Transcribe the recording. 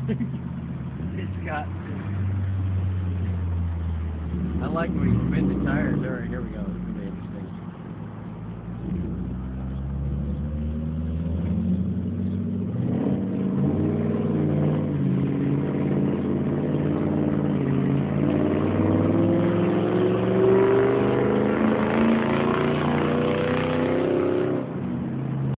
It's got to. I like when you spin the tires. All right, here we go.